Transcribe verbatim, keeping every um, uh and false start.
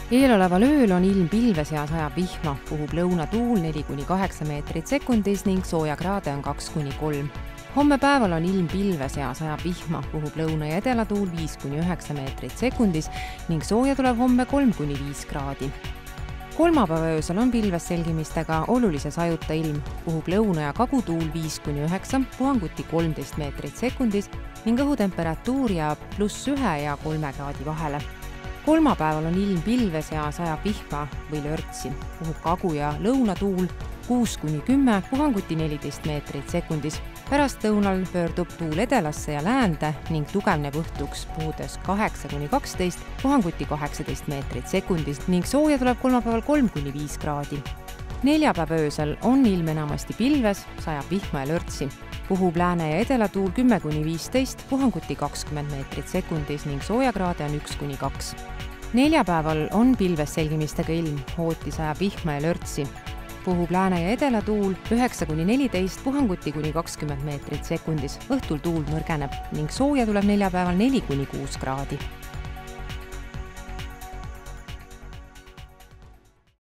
Eeloleval ööl on ilm pilves ja sajab vihma, puhub lõunatuul neli kuni kaheksa meetrit sekundis ning soojakraade on kaks kuni kolm. Homme päeval on ilm pilves ja sajab vihma, puhub lõuna- ja edelatuul viis kuni üheksa meetrit sekundis ning sooja tuleb homme kolm kuni viis kraadi. Kolmapäeva öösel on pilves selgimistega olulise sajuta ilm, puhub lõuna- ja kagutuul viis kuni üheksa, puhanguti kolmteist meetrit sekundis ning õhutemperatuur jääb pluss ühe ja kolme kraadi vahele. Kolmapäeval on ilm pilves ja sajab vihma või lörtsi, puhub kagu- ja lõunatuul kuus kuni kümme, puhanguti neliteist meetrit sekundis. Pärast lõunal pöördub tuul edelasse ja läände ning tugevneb õhtuks puhudes kaheksa kuni kaksteist, puhanguti kaheksateist meetrit sekundis ning sooja tuleb kolmapäeval kolm kuni viis kraadi. Neljapäeva öösel on ilm enamasti pilves, sajab vihma ja lörtsi. Puhub lääne- ja edelatuul kümme kuni viisteist, puhanguti kakskümmend meetrit sekundis ning soojakraade on üks kuni kaks. Neljapäeval on pilves selgimistega ilm, hooti sajab vihma ja lörtsi. Puhub lääne- ja edelatuul üheksa kuni neliteist, puhanguti kuni kakskümmend meetrit sekundis. Õhtul tuul nõrgeneb ning sooja tuleb neljapäeval neli kuni kuus kraadi.